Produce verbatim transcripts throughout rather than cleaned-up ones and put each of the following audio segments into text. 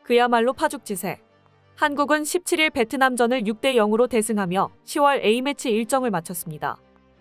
그야말로 파죽지세. 한국은 십칠 일 베트남전을 육 대 영으로 대승하며 시월 A매치 일정을 마쳤습니다.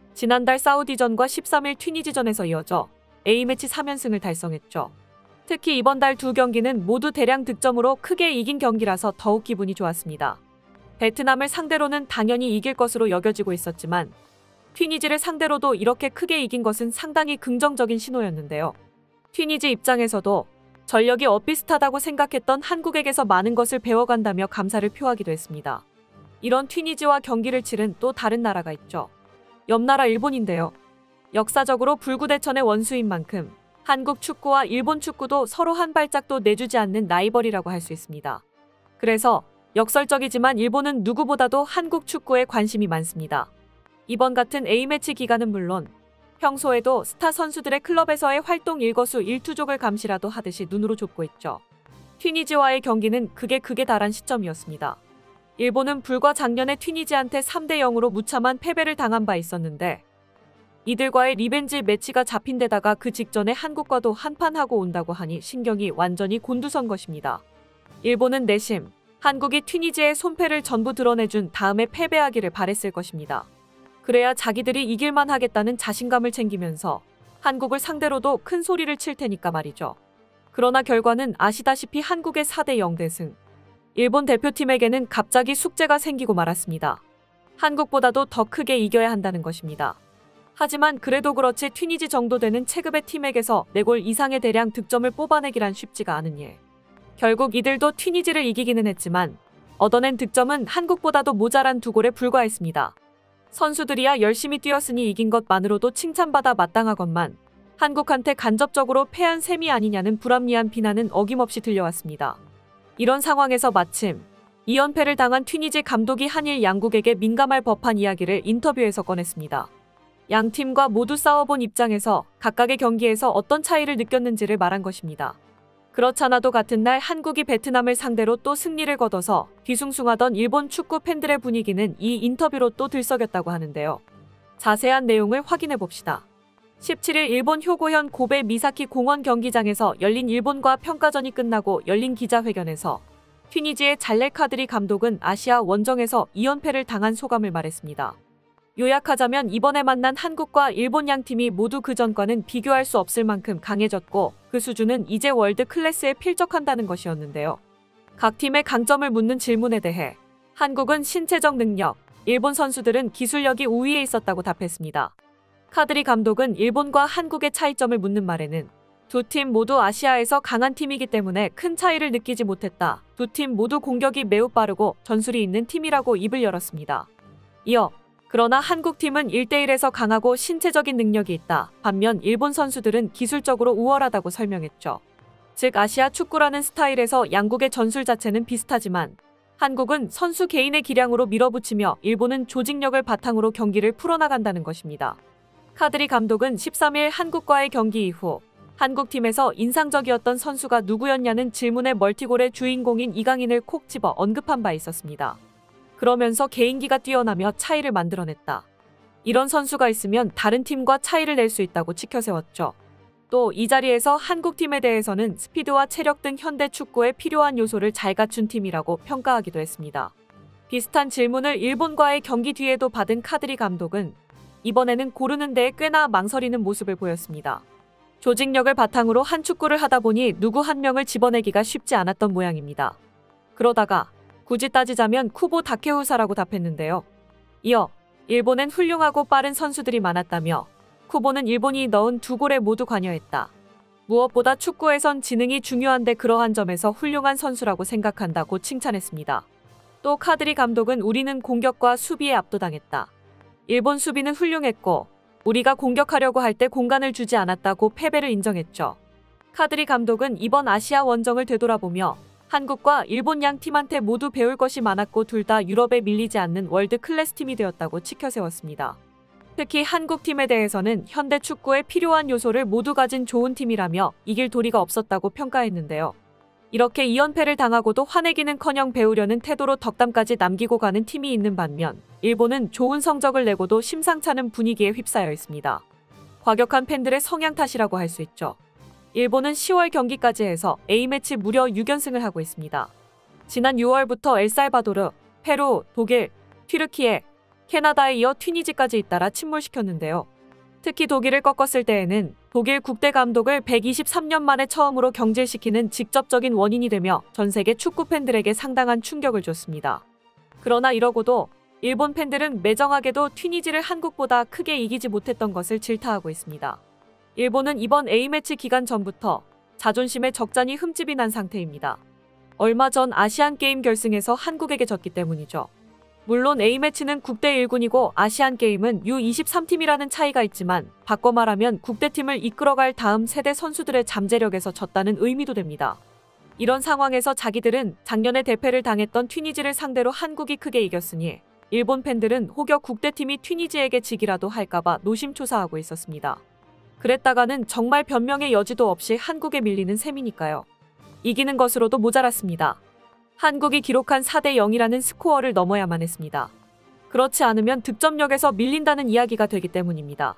지난달 사우디전과 십삼 일 튀니지전에서 이어져 A매치 삼 연승을 달성했죠. 특히 이번 달 두 경기는 모두 대량 득점으로 크게 이긴 경기라서 더욱 기분이 좋았습니다. 베트남을 상대로는 당연히 이길 것으로 여겨지고 있었지만 튀니지를 상대로도 이렇게 크게 이긴 것은 상당히 긍정적인 신호였는데요. 튀니지 입장에서도 전력이 엇비슷하다고 생각했던 한국에게서 많은 것을 배워간다며 감사를 표하기도 했습니다. 이런 튀니지와 경기를 치른 또 다른 나라가 있죠. 옆나라 일본인데요. 역사적으로 불구대천의 원수인 만큼 한국 축구와 일본 축구도 서로 한 발짝도 내주지 않는 라이벌이라고 할 수 있습니다. 그래서 역설적이지만 일본은 누구보다도 한국 축구에 관심이 많습니다. 이번 같은 A매치 기간은 물론 평소에도 스타 선수들의 클럽에서의 활동 일거수일투족을 감시라도 하듯이 눈으로 좁고 있죠. 튀니지와의 경기는 극에 극에 달한 시점이었습니다. 일본은 불과 작년에 튀니지한테 삼 대 영으로 무참한 패배를 당한 바 있었는데 이들과의 리벤지 매치가 잡힌 데다가 그 직전에 한국과도 한판하고 온다고 하니 신경이 완전히 곤두선 것입니다. 일본은 내심 한국이 튀니지의 손패를 전부 드러내준 다음에 패배하기를 바랬을 것입니다. 그래야 자기들이 이길만 하겠다는 자신감을 챙기면서 한국을 상대로도 큰 소리를 칠 테니까 말이죠. 그러나 결과는 아시다시피 한국의 사 대 영 대승. 일본 대표팀에게는 갑자기 숙제가 생기고 말았습니다. 한국보다도 더 크게 이겨야 한다는 것입니다. 하지만 그래도 그렇지 튀니지 정도 되는 체급의 팀에게서 네 골 이상의 대량 득점을 뽑아내기란 쉽지가 않은 일. 결국 이들도 튀니지를 이기기는 했지만 얻어낸 득점은 한국보다도 모자란 두 골에 불과했습니다. 선수들이야 열심히 뛰었으니 이긴 것만으로도 칭찬받아 마땅하건만 한국한테 간접적으로 패한 셈이 아니냐는 불합리한 비난은 어김없이 들려왔습니다. 이런 상황에서 마침 이 연패를 당한 튀니지 감독이 한일 양국에게 민감할 법한 이야기를 인터뷰에서 꺼냈습니다. 양 팀과 모두 싸워본 입장에서 각각의 경기에서 어떤 차이를 느꼈는지를 말한 것입니다. 그렇잖아도 같은 날 한국이 베트남을 상대로 또 승리를 거둬서 뒤숭숭하던 일본 축구 팬들의 분위기는 이 인터뷰로 또 들썩였다고 하는데요. 자세한 내용을 확인해 봅시다. 십칠 일 일본 효고현 고베 미사키 공원 경기장에서 열린 일본과 평가전이 끝나고 열린 기자회견에서 튀니지의 잘렐 카드리 감독은 아시아 원정에서 이 연패를 당한 소감을 말했습니다. 요약하자면 이번에 만난 한국과 일본 양 팀이 모두 그전과는 비교할 수 없을 만큼 강해졌고 그 수준은 이제 월드 클래스에 필적한다는 것이었는데요. 각 팀의 강점을 묻는 질문에 대해 한국은 신체적 능력, 일본 선수들은 기술력이 우위에 있었다고 답했습니다. 카드리 감독은 일본과 한국의 차이점을 묻는 말에는 두 팀 모두 아시아에서 강한 팀이기 때문에 큰 차이를 느끼지 못했다. 두 팀 모두 공격이 매우 빠르고 전술이 있는 팀이라고 입을 열었습니다. 이어 그러나 한국팀은 일 대 일에서 강하고 신체적인 능력이 있다. 반면 일본 선수들은 기술적으로 우월하다고 설명했죠. 즉 아시아 축구라는 스타일에서 양국의 전술 자체는 비슷하지만 한국은 선수 개인의 기량으로 밀어붙이며 일본은 조직력을 바탕으로 경기를 풀어나간다는 것입니다. 카드리 감독은 십삼 일 한국과의 경기 이후 한국팀에서 인상적이었던 선수가 누구였냐는 질문에 멀티골의 주인공인 이강인을 콕 집어 언급한 바 있었습니다. 그러면서 개인기가 뛰어나며 차이를 만들어냈다. 이런 선수가 있으면 다른 팀과 차이를 낼 수 있다고 치켜세웠죠. 또 이 자리에서 한국팀에 대해서는 스피드와 체력 등 현대 축구에 필요한 요소를 잘 갖춘 팀이라고 평가하기도 했습니다. 비슷한 질문을 일본과의 경기 뒤에도 받은 카드리 감독은 이번에는 고르는 데에 꽤나 망설이는 모습을 보였습니다. 조직력을 바탕으로 한 축구를 하다 보니 누구 한 명을 집어내기가 쉽지 않았던 모양입니다. 그러다가 굳이 따지자면 쿠보 다케후사라고 답했는데요. 이어 일본엔 훌륭하고 빠른 선수들이 많았다며 쿠보는 일본이 넣은 두 골에 모두 관여했다. 무엇보다 축구에선 지능이 중요한데 그러한 점에서 훌륭한 선수라고 생각한다고 칭찬했습니다. 또 카드리 감독은 우리는 공격과 수비에 압도당했다. 일본 수비는 훌륭했고 우리가 공격하려고 할 때 공간을 주지 않았다고 패배를 인정했죠. 카드리 감독은 이번 아시아 원정을 되돌아보며 한국과 일본 양 팀한테 모두 배울 것이 많았고 둘 다 유럽에 밀리지 않는 월드 클래스 팀이 되었다고 치켜세웠습니다. 특히 한국팀에 대해서는 현대 축구에 필요한 요소를 모두 가진 좋은 팀이라며 이길 도리가 없었다고 평가했는데요. 이렇게 이 연패를 당하고도 화내기는커녕 배우려는 태도로 덕담까지 남기고 가는 팀이 있는 반면 일본은 좋은 성적을 내고도 심상찮은 분위기에 휩싸여 있습니다. 과격한 팬들의 성향 탓이라고 할 수 있죠. 일본은 시월 경기까지 해서 A매치 무려 육 연승을 하고 있습니다. 지난 유월부터 엘살바도르, 페루, 독일, 튀르키예, 캐나다에 이어 튀니지까지 잇따라 침몰시켰는데요. 특히 독일을 꺾었을 때에는 독일 국대 감독을 백이십삼 년 만에 처음으로 경질시키는 직접적인 원인이 되며 전 세계 축구 팬들에게 상당한 충격을 줬습니다. 그러나 이러고도 일본 팬들은 매정하게도 튀니지를 한국보다 크게 이기지 못했던 것을 질타하고 있습니다. 일본은 이번 A매치 기간 전부터 자존심에 적잖이 흠집이 난 상태입니다. 얼마 전 아시안게임 결승에서 한국에게 졌기 때문이죠. 물론 A매치는 국대 일 군이고 아시안게임은 유 이십삼 팀이라는 차이가 있지만 바꿔 말하면 국대팀을 이끌어갈 다음 세대 선수들의 잠재력에서 졌다는 의미도 됩니다. 이런 상황에서 자기들은 작년에 대패를 당했던 튀니지를 상대로 한국이 크게 이겼으니 일본 팬들은 혹여 국대팀이 튀니지에게 지기라도 할까봐 노심초사하고 있었습니다. 그랬다가는 정말 변명의 여지도 없이 한국에 밀리는 셈이니까요. 이기는 것으로도 모자랐습니다. 한국이 기록한 사 대 영이라는 스코어를 넘어야만 했습니다. 그렇지 않으면 득점력에서 밀린다는 이야기가 되기 때문입니다.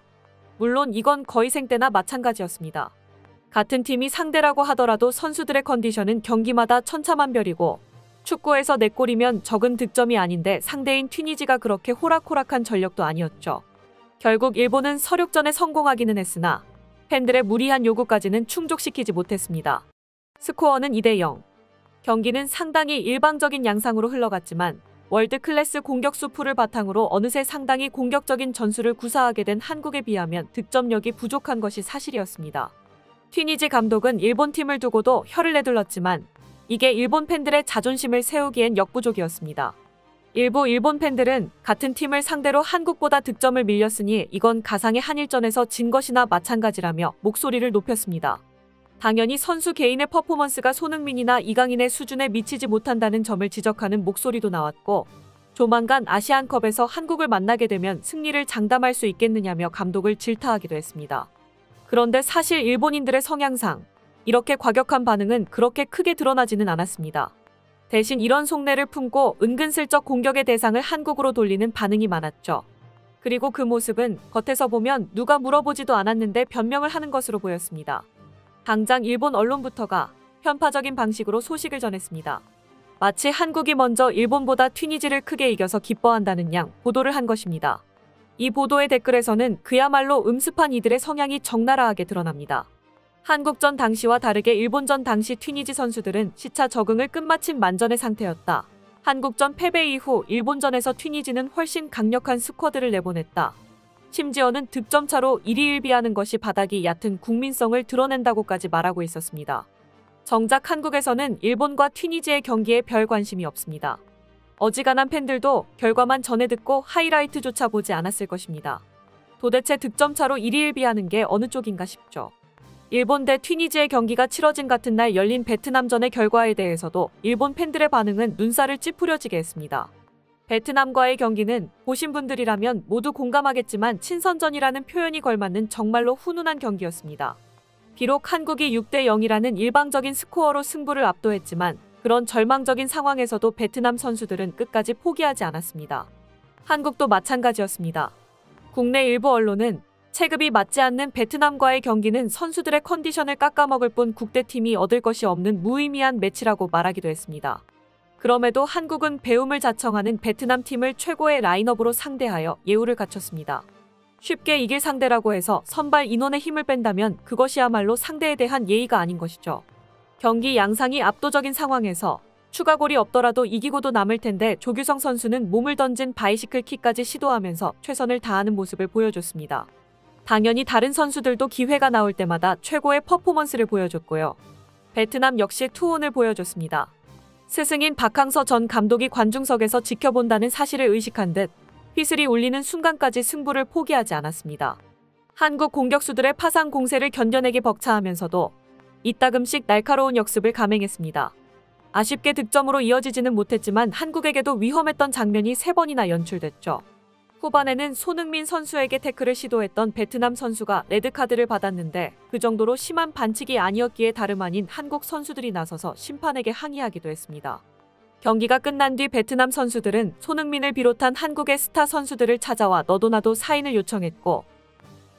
물론 이건 거의 생때나 마찬가지였습니다. 같은 팀이 상대라고 하더라도 선수들의 컨디션은 경기마다 천차만별이고 축구에서 네 골이면 적은 득점이 아닌데 상대인 튀니지가 그렇게 호락호락한 전력도 아니었죠. 결국 일본은 서륙전에 성공하기는 했으나 팬들의 무리한 요구까지는 충족시키지 못했습니다. 스코어는 이 대 영. 경기는 상당히 일방적인 양상으로 흘러갔지만 월드클래스 공격수 풀을 바탕으로 어느새 상당히 공격적인 전술을 구사하게 된 한국에 비하면 득점력이 부족한 것이 사실이었습니다. 튀니지 감독은 일본 팀을 두고도 혀를 내둘렀지만 이게 일본 팬들의 자존심을 세우기엔 역부족이었습니다. 일부 일본 팬들은 같은 팀을 상대로 한국보다 득점을 밀렸으니 이건 가상의 한일전에서 진 것이나 마찬가지라며 목소리를 높였습니다. 당연히 선수 개인의 퍼포먼스가 손흥민이나 이강인의 수준에 미치지 못한다는 점을 지적하는 목소리도 나왔고 조만간 아시안컵에서 한국을 만나게 되면 승리를 장담할 수 있겠느냐며 감독을 질타하기도 했습니다. 그런데 사실 일본인들의 성향상 이렇게 과격한 반응은 그렇게 크게 드러나지는 않았습니다. 대신 이런 속내를 품고 은근슬쩍 공격의 대상을 한국으로 돌리는 반응이 많았죠. 그리고 그 모습은 겉에서 보면 누가 물어보지도 않았는데 변명을 하는 것으로 보였습니다. 당장 일본 언론부터가 편파적인 방식으로 소식을 전했습니다. 마치 한국이 먼저 일본보다 튀니지를 크게 이겨서 기뻐한다는 양 보도를 한 것입니다. 이 보도의 댓글에서는 그야말로 음습한 이들의 성향이 적나라하게 드러납니다. 한국전 당시와 다르게 일본전 당시 튀니지 선수들은 시차 적응을 끝마친 만전의 상태였다. 한국전 패배 이후 일본전에서 튀니지는 훨씬 강력한 스쿼드를 내보냈다. 심지어는 득점차로 일희일비하는 것이 바닥이 얕은 국민성을 드러낸다고까지 말하고 있었습니다. 정작 한국에서는 일본과 튀니지의 경기에 별 관심이 없습니다. 어지간한 팬들도 결과만 전해 듣고 하이라이트조차 보지 않았을 것입니다. 도대체 득점차로 일희일비하는 게 어느 쪽인가 싶죠. 일본 대 튀니지의 경기가 치러진 같은 날 열린 베트남전의 결과에 대해서도 일본 팬들의 반응은 눈살을 찌푸려지게 했습니다. 베트남과의 경기는 보신 분들이라면 모두 공감하겠지만 친선전이라는 표현이 걸맞는 정말로 훈훈한 경기였습니다. 비록 한국이 육 대 영이라는 일방적인 스코어로 승부를 압도했지만 그런 절망적인 상황에서도 베트남 선수들은 끝까지 포기하지 않았습니다. 한국도 마찬가지였습니다. 국내 일부 언론은 체급이 맞지 않는 베트남과의 경기는 선수들의 컨디션을 깎아먹을 뿐 국대팀이 얻을 것이 없는 무의미한 매치라고 말하기도 했습니다. 그럼에도 한국은 배움을 자청하는 베트남 팀을 최고의 라인업으로 상대하여 예우를 갖췄습니다. 쉽게 이길 상대라고 해서 선발 인원의 힘을 뺀다면 그것이야말로 상대에 대한 예의가 아닌 것이죠. 경기 양상이 압도적인 상황에서 추가골이 없더라도 이기고도 남을 텐데 조규성 선수는 몸을 던진 바이시클 킥까지 시도하면서 최선을 다하는 모습을 보여줬습니다. 당연히 다른 선수들도 기회가 나올 때마다 최고의 퍼포먼스를 보여줬고요. 베트남 역시 투혼을 보여줬습니다. 스승인 박항서 전 감독이 관중석에서 지켜본다는 사실을 의식한 듯 휘슬이 울리는 순간까지 승부를 포기하지 않았습니다. 한국 공격수들의 파상 공세를 견뎌내기 벅차하면서도 이따금씩 날카로운 역습을 감행했습니다. 아쉽게 득점으로 이어지지는 못했지만 한국에게도 위험했던 장면이 세 번이나 연출됐죠. 후반에는 손흥민 선수에게 태클을 시도했던 베트남 선수가 레드카드를 받았는데 그 정도로 심한 반칙이 아니었기에 다름 아닌 한국 선수들이 나서서 심판에게 항의하기도 했습니다. 경기가 끝난 뒤 베트남 선수들은 손흥민을 비롯한 한국의 스타 선수들을 찾아와 너도 나도 사인을 요청했고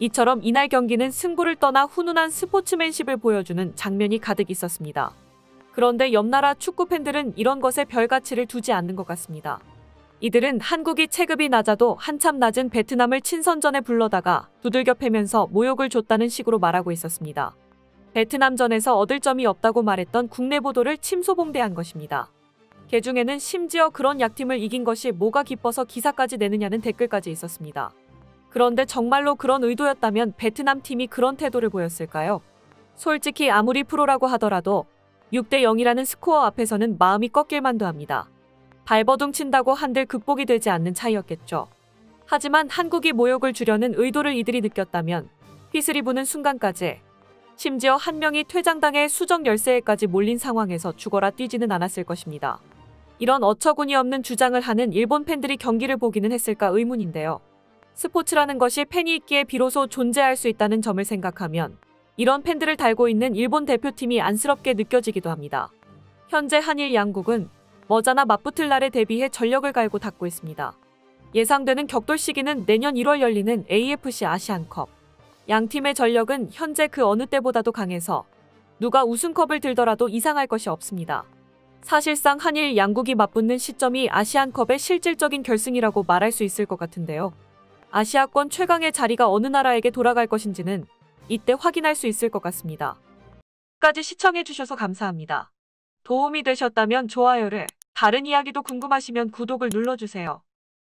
이처럼 이날 경기는 승부를 떠나 훈훈한 스포츠맨십을 보여주는 장면이 가득 있었습니다. 그런데 옆나라 축구 팬들은 이런 것에 별 가치를 두지 않는 것 같습니다. 이들은 한국이 체급이 낮아도 한참 낮은 베트남을 친선전에 불러다가 두들겨 패면서 모욕을 줬다는 식으로 말하고 있었습니다. 베트남전에서 얻을 점이 없다고 말했던 국내 보도를 침소봉대한 것입니다. 개중에는 심지어 그런 약팀을 이긴 것이 뭐가 기뻐서 기사까지 내느냐는 댓글까지 있었습니다. 그런데 정말로 그런 의도였다면 베트남 팀이 그런 태도를 보였을까요? 솔직히 아무리 프로라고 하더라도 육 대 영이라는 스코어 앞에서는 마음이 꺾일 만도 합니다. 발버둥 친다고 한들 극복이 되지 않는 차이였겠죠. 하지만 한국이 모욕을 주려는 의도를 이들이 느꼈다면 휘슬이 부는 순간까지, 심지어 한 명이 퇴장당해 수정 열세에까지 몰린 상황에서 죽어라 뛰지는 않았을 것입니다. 이런 어처구니 없는 주장을 하는 일본 팬들이 경기를 보기는 했을까 의문인데요. 스포츠라는 것이 팬이 있기에 비로소 존재할 수 있다는 점을 생각하면 이런 팬들을 달고 있는 일본 대표팀이 안쓰럽게 느껴지기도 합니다. 현재 한일 양국은 머지않아 맞붙을 날에 대비해 전력을 갈고 닦고 있습니다. 예상되는 격돌 시기는 내년 일월 열리는 에이에프씨 아시안컵. 양 팀의 전력은 현재 그 어느 때보다도 강해서 누가 우승컵을 들더라도 이상할 것이 없습니다. 사실상 한일 양국이 맞붙는 시점이 아시안컵의 실질적인 결승이라고 말할 수 있을 것 같은데요. 아시아권 최강의 자리가 어느 나라에게 돌아갈 것인지는 이때 확인할 수 있을 것 같습니다. 끝까지 시청해주셔서 감사합니다. 도움이 되셨다면 좋아요를, 다른 이야기도 궁금하시면 구독을 눌러주세요.